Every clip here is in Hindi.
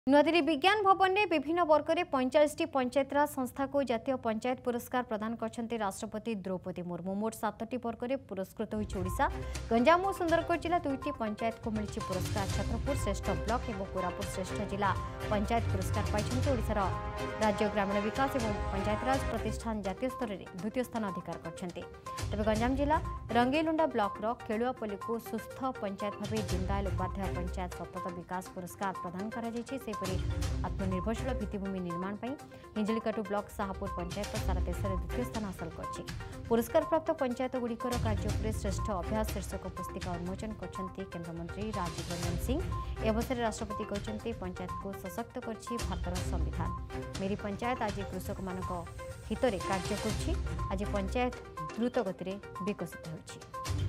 नुआदिल्ली विज्ञान भवन में विभिन्न वर्ग में 45 पंचायतराज संस्था को जातीय पंचायत पुरस्कार प्रदान करछन्ते राष्ट्रपति द्रौपदी मुर्मू। मोट 7टी वर्ग में पुरस्कृत होइछि ओडिशा। गंजाम और सुंदरगढ़ जिला 2टी पंचायत को मिली पुरस्कार। छत्रपुर श्रेष्ठ ब्लॉक और कोरापुट श्रेष्ठ जिला पंचायत पुरस्कार पाइछन्ते। ओडिशार राज्य ग्रामीण विकास और पंचायतराज प्रतिष्ठान जातीय स्तर में द्वितीय स्थान अधिकार करछन्ते। तेज गंजाम जिला रंगेलुंडा ब्लॉक केलुआपल्ली को सुस्थ पंचायत भाव दीनदयाल उपाध्याय पंचायत सतत विकास पुरस्कार प्रदान करा आत्मनिर्भरशील भित्तिभूमि निर्माण पर हिंजलिकाटू ब्लॉक शाहपुर पंचायत सारा देश में द्वितीय स्थान हासिल कर पुरस्कार प्राप्त पंचायत गुड़िकर कार्य श्रेष्ठ अभ्यास शीर्षक पुस्तिका उन्मोचन करछन्ते केन्द्रमंत्री राजीव रंजन सिंह। अवसर में राष्ट्रपति कहते पंचायत को सशक्त कर भारतर संविधान। मेरी पंचायत आज कृषक मान हित में कार्य कर पंचायत द्रुत गति विकसित होछि।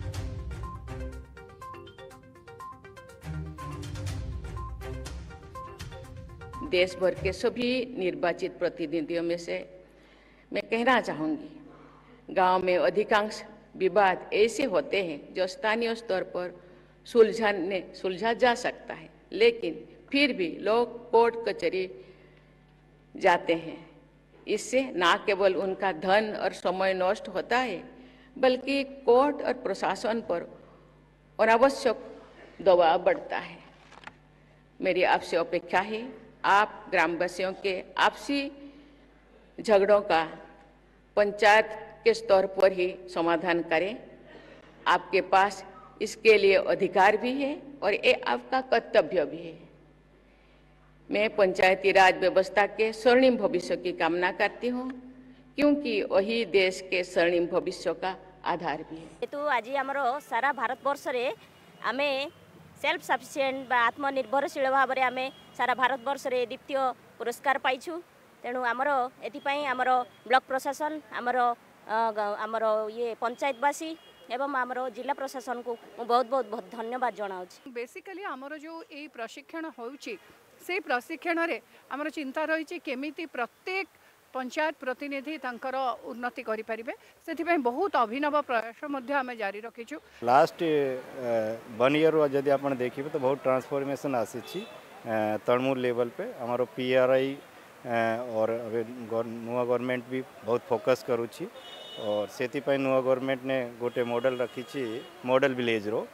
देश भर के सभी निर्वाचित प्रतिनिधियों में से मैं कहना चाहूँगी, गांव में अधिकांश विवाद ऐसे होते हैं जो स्थानीय स्तर पर सुलझा जा सकता है, लेकिन फिर भी लोग कोर्ट कचहरी जाते हैं। इससे न केवल उनका धन और समय नष्ट होता है, बल्कि कोर्ट और प्रशासन पर अनावश्यक दबाव बढ़ता है। मेरी आपसे अपेक्षा है आप ग्रामवासियों के आपसी झगड़ों का पंचायत के स्तर पर ही समाधान करें। आपके पास इसके लिए अधिकार भी है और ये आपका कर्तव्य भी है। मैं पंचायती राज व्यवस्था के स्वर्णिम भविष्य की कामना करती हूँ, क्योंकि वही देश के स्वर्णिम भविष्य का आधार भी है। तो आज आमर सारा भारतवर्ष रे आमे सेल्फ सफिशिएंट आत्मनिर्भरशील भाव में आम सारा भारतवर्ष रे द्वितीय पुरस्कार पाइछु। तेणु आमर एथिपाई आमर ब्लॉक प्रशासन आमर ये पंचायतवासी एवं आमर जिला प्रशासन को बहुत बहुत धन्यवाद जनाऊँ। बेसिकली आमर जो ये प्रशिक्षण होउछि से प्रशिक्षण रे आमर चिंता रही केमिति प्रत्येक पंचायत प्रतिनिधि तंकर उन्नति करि परिबे, सेथिपई बहुत अभिनव प्रयास मध्य आमे जारी रखिछु। लास्ट 1 ईयर जदि आपण देखिबे तो बहुत ट्रांसफॉर्मेशन आसीछि तृणमूल लेवल पे। हमारो पीआरआई और नुआ गवर्नमेंट भी बहुत फोकस करुछि और सेथिपई नुआ गवर्नमेंट ने गोटे मॉडल रखिछि मॉडल विलेज रो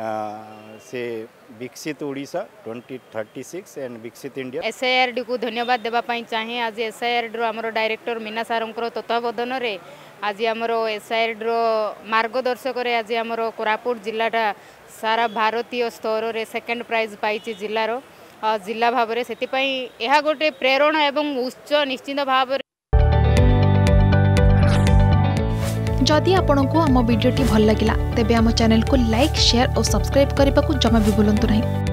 से विकसित ओडिशा 2036 एंड विकसित इंडिया। एसआईआरडी को धन्यवाद देबा पई चाहे। आज एसआईआरडी रो हमरो डायरेक्टर मीना सारंकर तत्वावधान रे आज हमरो एसआईआरडी रो मार्गदर्शक रे आज हमरो कोरापुट जिल्लाटा सारा भारतीय स्तर रे सेकंड प्राइज पाइछि जिला भाव में। सेतिपई एहा गोटे प्रेरणा एवं उच्च निश्चित भाव। जदि आपंक आम भिडी भल लगा तेब आम चैनल को लाइक शेयर और सब्सक्राइब करने को जमा भी भूलु नहीं।